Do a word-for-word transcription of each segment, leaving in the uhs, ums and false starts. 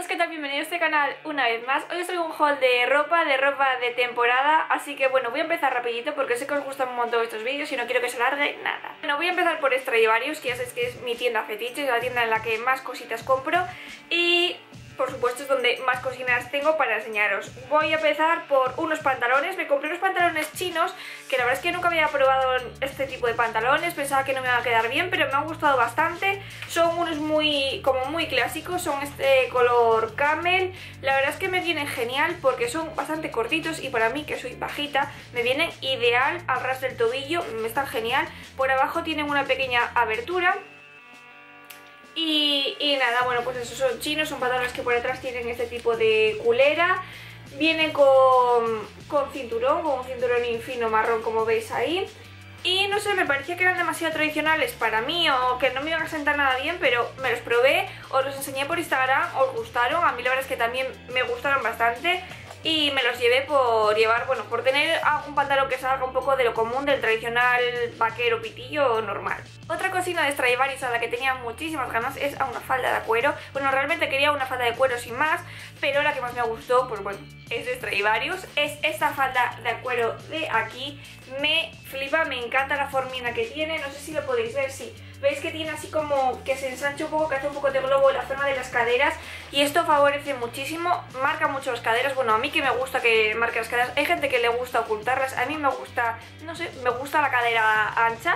chicos, ¿qué tal? Bienvenidos a este canal una vez más. Hoy os traigo un haul de ropa, de ropa de temporada. Así que bueno, voy a empezar rapidito porque sé que os gustan un montón estos vídeos y no quiero que se alargue nada. Bueno, voy a empezar por Stradivarius, que ya sabéis que es mi tienda fetiche, es la tienda en la que más cositas compro. Y por supuesto es donde más cocinas tengo para enseñaros. Voy a empezar por unos pantalones. Me compré unos pantalones chinos, que la verdad es que nunca había probado este tipo de pantalones. Pensaba que no me iban a quedar bien, pero me han gustado bastante. Son unos muy, como muy clásicos, son este color camel. La verdad es que me vienen genial porque son bastante cortitos y para mí, que soy bajita, me vienen ideal al ras del tobillo. Me están genial. Por abajo tienen una pequeña abertura. Y, y nada, bueno, pues esos son chinos, son pantalones que por detrás tienen este tipo de culera. Vienen con, con cinturón, con un cinturón fino marrón, como veis ahí. Y no sé, me parecía que eran demasiado tradicionales para mí o que no me iban a sentar nada bien, pero me los probé, os los enseñé por Instagram, os gustaron. A mí la verdad es que también me gustaron bastante. Y me los llevé por llevar, bueno, por tener un pantalón que salga un poco de lo común, del tradicional vaquero pitillo normal. Otra cosina de Stradivarius a la que tenía muchísimas ganas es a una falda de cuero. Bueno, realmente quería una falda de cuero sin más, pero la que más me gustó, pues bueno, es de Stradivarius. Es esta falda de cuero de aquí. Me flipa, me encanta la formina que tiene, no sé si lo podéis ver, sí. Veis que tiene así como que se ensancha un poco, que hace un poco de globo en la zona de las caderas. Y esto favorece muchísimo, marca mucho las caderas. Bueno, a mí que me gusta que marque las caderas. Hay gente que le gusta ocultarlas, a mí me gusta, no sé, me gusta la cadera ancha.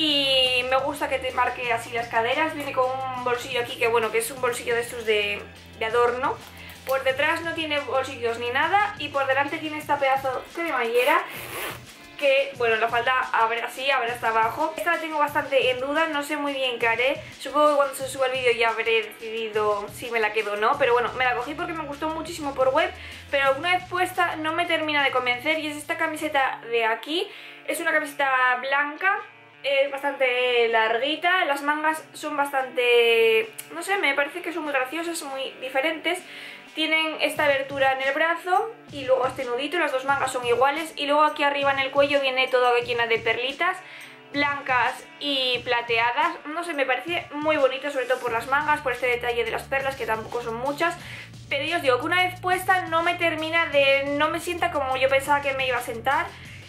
Y me gusta que te marque así las caderas. Viene con un bolsillo aquí, que bueno, que es un bolsillo de estos de, de adorno. Por detrás no tiene bolsillos ni nada. Y por delante tiene esta pedazo de cremallera, que, bueno, la falda abre así, abre hasta abajo. Esta la tengo bastante en duda, no sé muy bien qué haré. Supongo que cuando se suba el vídeo ya habré decidido si me la quedo o no. Pero bueno, me la cogí porque me gustó muchísimo por web, pero una vez puesta no me termina de convencer. Y es esta camiseta de aquí. Es una camiseta blanca, es bastante larguita. Las mangas son bastante, no sé, me parece que son muy graciosas, muy diferentes. Tienen esta abertura en el brazo y luego este nudito, las dos mangas son iguales. Y luego aquí arriba en el cuello viene todo llena de perlitas blancas y plateadas. No sé, me parece muy bonito, sobre todo por las mangas, por este detalle de las perlas, que tampoco son muchas. Pero yo os digo que una vez puesta no me termina de... no me sienta como yo pensaba que me iba a sentar.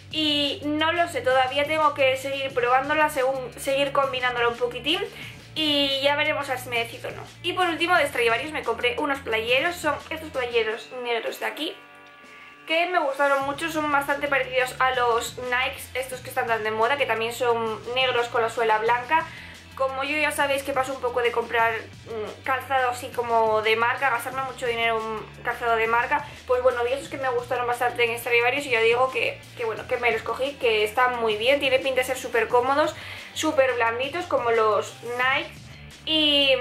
Y no lo sé, todavía tengo que seguir probándola, según, seguir combinándola un poquitín. Y ya veremos a ver si me decido o no. Y por último, de Stradivarius me compré unos playeros. Son estos playeros negros de aquí, que me gustaron mucho. Son bastante parecidos a los Nikes, estos que están tan de moda, que también son negros con la suela blanca. Como yo ya sabéis que paso un poco de comprar mmm, calzado así como de marca, gastarme mucho dinero en calzado de marca, pues bueno, vi esos que me gustaron bastante en Stradivarius y ya digo que, que bueno, que me los cogí, que están muy bien, tiene pinta de ser súper cómodos, súper blanditos como los Nike y,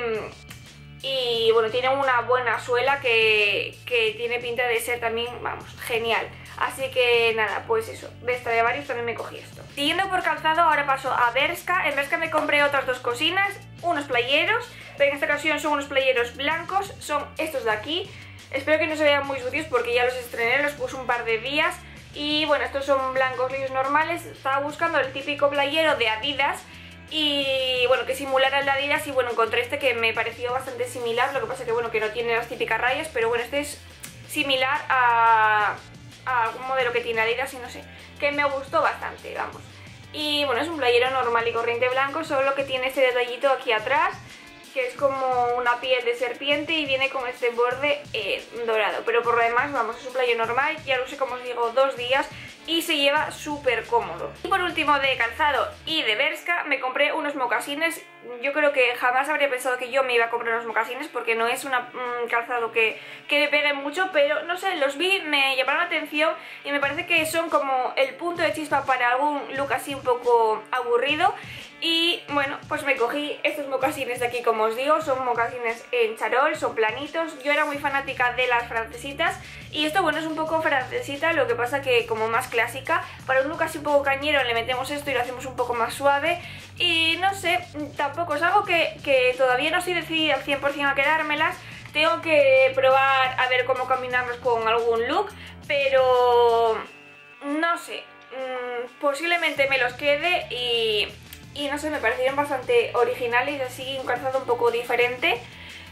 y bueno, tienen una buena suela que, que tiene pinta de ser también, vamos, genial. Así que nada, pues eso, de Stradivarius también me cogí esto. Siguiendo por calzado, ahora paso a Bershka. En Bershka me compré otras dos cosinas, unos playeros, pero en esta ocasión son unos playeros blancos, son estos de aquí. Espero que no se vean muy sucios porque ya los estrené, los puse un par de días. Y bueno, estos son blancos lisos normales. Estaba buscando el típico playero de Adidas y bueno, que simulara el de Adidas, y bueno, encontré este que me pareció bastante similar. Lo que pasa que bueno, que no tiene las típicas rayas, pero bueno, este es similar a... a algún modelo que tiene Adidas y no sé, que me gustó bastante, vamos. Y bueno, es un playero normal y corriente blanco, solo que tiene este detallito aquí atrás, que es como una piel de serpiente y viene con este borde eh, dorado. Pero por lo demás, vamos, es un playero normal, ya lo usé, como os digo, dos días y se lleva súper cómodo. Y por último, de calzado y de Bershka me compré unos mocasines. Yo creo que jamás habría pensado que yo me iba a comprar unos mocasines porque no es una, un calzado que, que me pegue mucho, pero no sé, los vi, me llamaron la atención y me parece que son como el punto de chispa para algún look así un poco aburrido. Y bueno, pues me cogí estos mocasines de aquí, como os digo, son mocasines en charol, son planitos. Yo era muy fanática de las francesitas y esto, bueno, es un poco francesita, lo que pasa que como más clásica. Para un look así un poco cañero le metemos esto y lo hacemos un poco más suave. Y no sé, tampoco es algo que, que todavía no estoy decidida al cien por cien a quedármelas. Tengo que probar a ver cómo combinarlos con algún look, pero no sé, mmm, posiblemente me los quede y... y no sé, me parecieron bastante originales, así un calzado un poco diferente.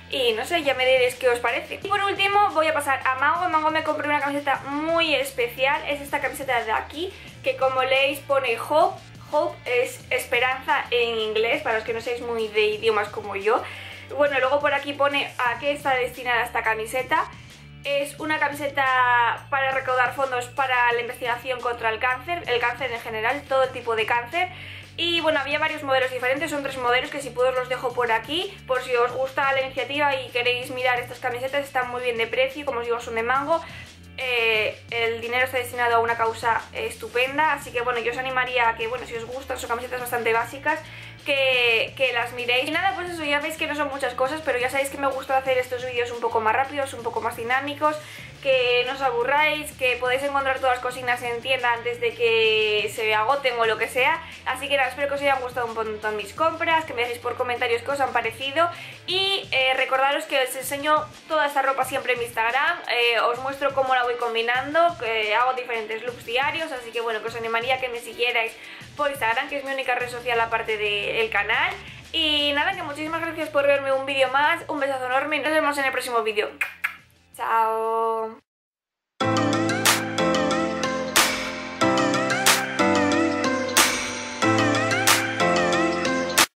y no sé, ya me diréis qué os parece. Y por último voy a pasar a Mango. En Mango me compré una camiseta muy especial, es esta camiseta de aquí, que como leéis pone Hope. Hope es esperanza en inglés, para los que no seáis muy de idiomas como yo. Bueno, luego por aquí pone a qué está destinada esta camiseta. Es una camiseta para recaudar fondos para la investigación contra el cáncer, el cáncer en general, todo tipo de cáncer. Y bueno, había varios modelos diferentes, son tres modelos que si puedo os los dejo por aquí, por si os gusta la iniciativa y queréis mirar estas camisetas, están muy bien de precio, como os digo son de Mango. Eh, el dinero está destinado a una causa eh, estupenda, así que bueno, yo os animaría a que, bueno, si os gustan, son camisetas bastante básicas, que, que las miréis. Y nada, pues eso, ya veis que no son muchas cosas, pero ya sabéis que me gusta hacer estos vídeos un poco más rápidos, un poco más dinámicos, que no os aburráis, que podéis encontrar todas las cocinas en tienda antes de que se agoten o lo que sea. Así que nada, espero que os hayan gustado un montón mis compras, que me dejéis por comentarios qué os han parecido. Y eh, recordaros que os enseño toda esta ropa siempre en mi Instagram, eh, os muestro cómo la voy combinando, que hago diferentes looks diarios, así que bueno, que os animaría a que me siguierais por Instagram, que es mi única red social aparte del canal. Y nada, que muchísimas gracias por verme un vídeo más, un besazo enorme y nos vemos en el próximo vídeo. Chao.